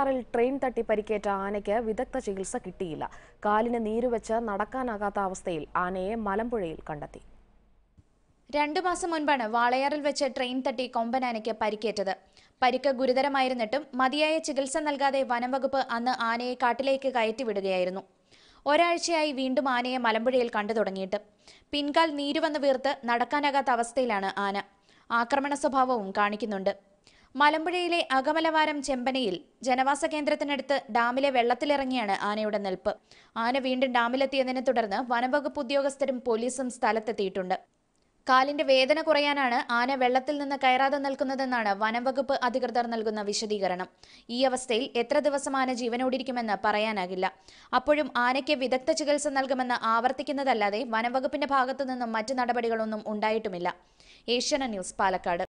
വാളയാറിൽ ട്രെയിൻ തട്ടി പരിക്കേറ്റ ആനയ്ക്ക് വിദഗ്ധ ചികിത്സ കിട്ടിയില്ല. കാലിന് നീരുവെച്ച് നടക്കാനാകാത്ത അവസ്ഥയിൽ ആനയെ മലമ്പുഴയിൽ കണ്ടെത്തി. 2 മാസം മുൻപാണ് വാളയാറിൽ വെച്ച് ട്രെയിൻ തട്ടി കൊമ്പനാനയ്ക്ക് പരിക്കേറ്റത്. പരിക്ക് ഗുരുതരമായിരുന്നിട്ടും മതിയായ ചികിത്സ നൽകാതെ വനംവകുപ്പ് അന്ന് ആനയെ കാട്ടിലേക്ക് കയറ്റിവിടുകയായിരുന്നു. ഒരാഴ്ചയായി വീണ്ടും ആനയെ മലമ്പുഴയിൽ കണ്ടു തുടങ്ങിയിട്ട്. പിൻകാൽ നീരുവന്ന് വീർത്ത് നടക്കാനാകാത്ത അവസ്ഥയിലാണ് ആന. ആക്രമണ സ്വഭാവവും കാണിക്കുന്നുണ്ട്. മലമ്പുഴയിലെ അകമലവാരം ചെമ്പനയിൽ ജനവാസ കേന്ദ്രത്തിനടുത്ത് ഡാമിലെ വെള്ളത്തിലിറങ്ങിയാണ് ആനയുടെ നിൽപ്പ്. ആന വീണ്ടും ഡാമിലെത്തിയതിനെ തുടർന്ന് വനംവകുപ്പ് ഉദ്യോഗസ്ഥരും പോലീസും സ്ഥലത്തെത്തിയിട്ടുണ്ട്. കാലിന്റെ വേദന കുറയാനാണ് ആന വെള്ളത്തിൽ നിന്ന് കയറാതെ നിൽക്കുന്നതെന്നാണ് വനംവകുപ്പ് അധികൃതർ നൽകുന്ന വിശദീകരണം. ഈ അവസ്ഥയിൽ എത്ര ദിവസം ആന ജീവനോടിരിക്കുമെന്ന് പറയാനാകില്ല. അപ്പോഴും ആനയ്ക്ക് വിദഗ്ധ ചികിത്സ നൽകുമെന്ന് ആവർത്തിക്കുന്നതല്ലാതെ വനംവകുപ്പിന്റെ ഭാഗത്തുനിന്നും മറ്റ് നടപടികളൊന്നും ഉണ്ടായിട്ടുമില്ല. Asianet news, Palakkad.